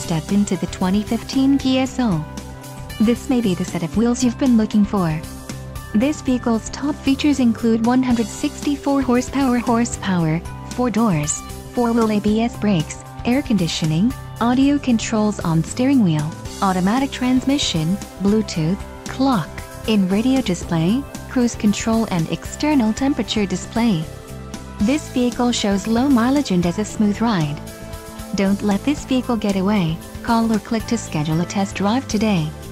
step into the 2015 Kia Soul. This may be the set of wheels you've been looking for. This vehicle's top features include 164 horsepower, 4 doors, 4-wheel ABS brakes, air conditioning, audio controls on steering wheel, automatic transmission, Bluetooth, clock, in-radio display, cruise control and external temperature display. This vehicle shows low mileage and has a smooth ride. Don't let this vehicle get away. Call or click to schedule a test drive today.